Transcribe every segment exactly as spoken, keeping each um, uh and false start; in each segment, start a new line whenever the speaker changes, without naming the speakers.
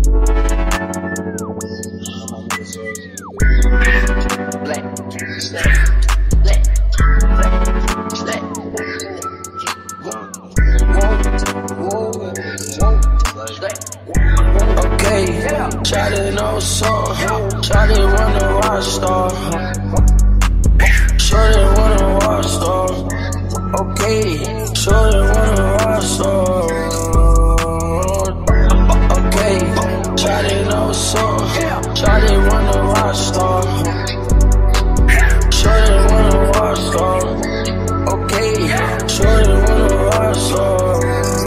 Shawty know song, shawty wanna rock star. Shawty wanna rock star. Okay, shawty wanna rock star. Okay, shawty know song, shawty wanna rock star. Shawty wanna rock star. Okay, shawty wanna rock star.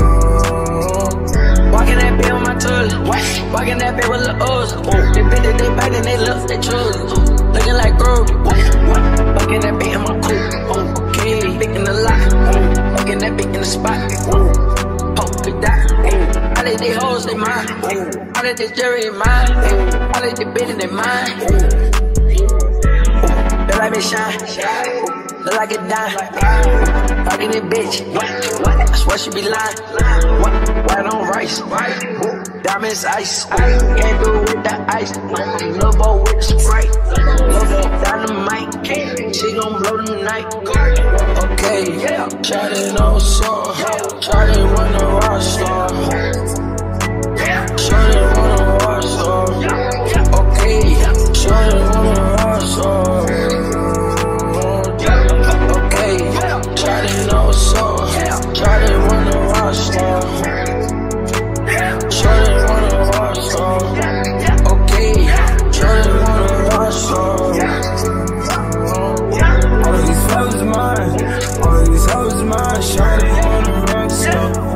Walking that bitch on my toilet. Walking that bitch with the O's. They bit it, they bite and they love, they choose. Looking like Groovy. Walking that bitch in my coupe. Okay, big in the lot. Walking that bitch in the spot. Polka dot. All of these hoes, they mine. All of this jewelry in mine. All of this bitch in their mind. They like me shine. Look like a dime. Fucking it, bitch. I swear she be lying. White on rice. Diamonds ice. Can't do it with the ice. Lil' boy with the Sprite. Lil' boy dynamite. She gon' blow the night. Okay, shawty know song. Shawty wanna rock star. Shawty wanna rock star. Okay, shawty wanna rock star. Shawty know song, shawty wanna rock star. Shawty wanna rock star. Okay, shawty wanna rock star. All of these hoes is mine, all of these hoes is mine. Shawty wanna rock star.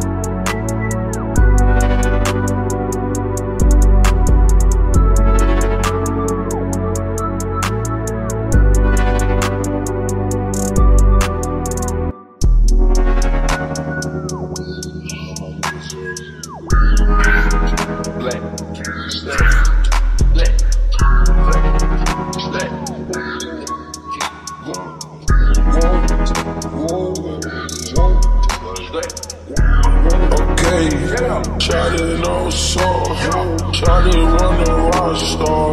Okay, shawty know song, shawty wanna rock star.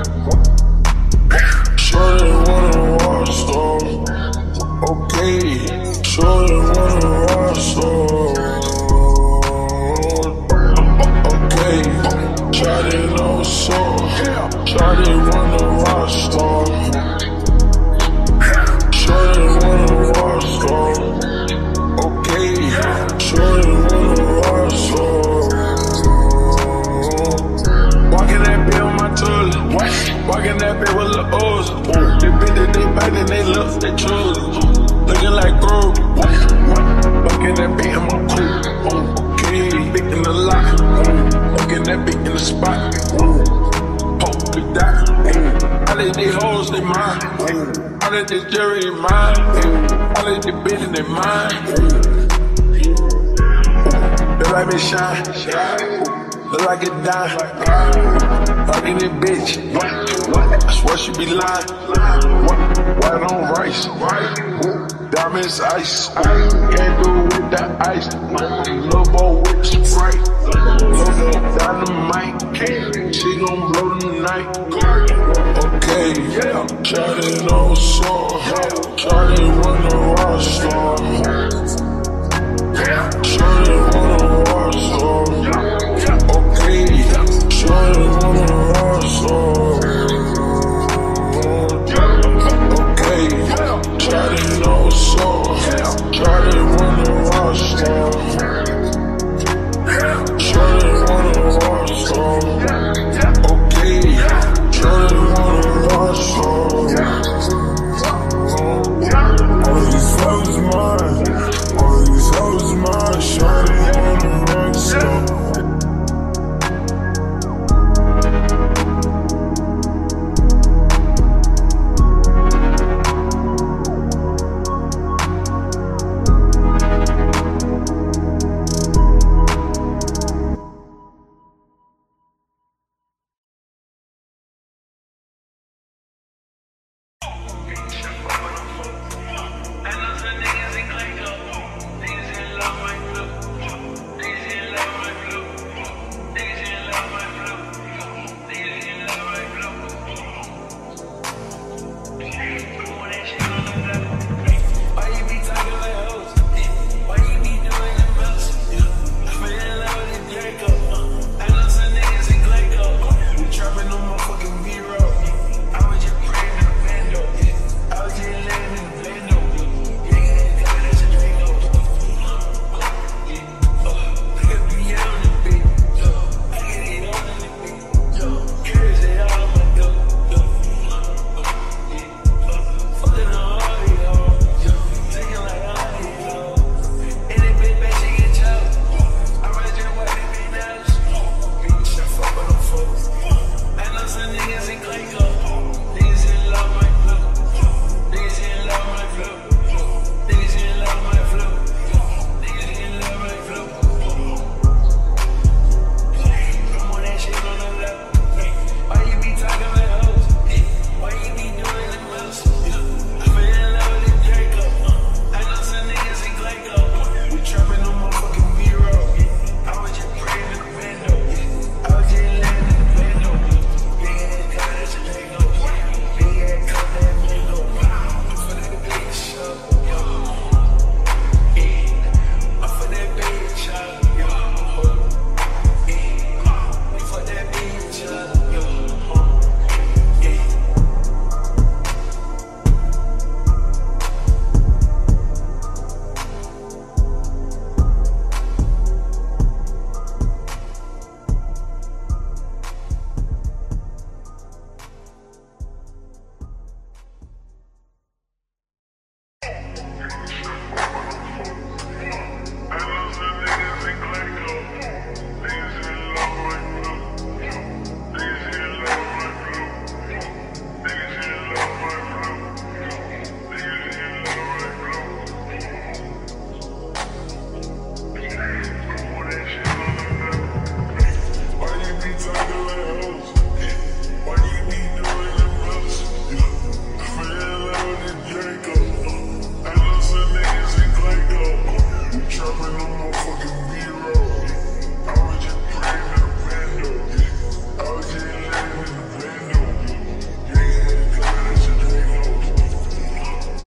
Shawty wanna rock star. Okay, shawty wanna rock star. Okay, shawty know song, shawty wanna rock star. Shawty wanna rock star. Okay, shawty wanna rock star. Walking that bitch on my toilet. Walking that bitch with the O's. They bit it, they bite and they love, they choose. Looking like Groovy. Walking that bitch in my coupe. Okay, big in the lot. Walking that bitch in the spot. Polka dot. All of these hoes, they mine. All of this jewelry in mine. All of this bitch in their mind. They like me shine. Look like a dime. Fucking it, bitch. I swear she be lying. White on rice. Diamonds ice. Can't do it with the ice. Lil' boy with the Sprite. Lil' boy dynamite. She gon' blow the night. Okay, shawty know song. Shawty wanna rock star.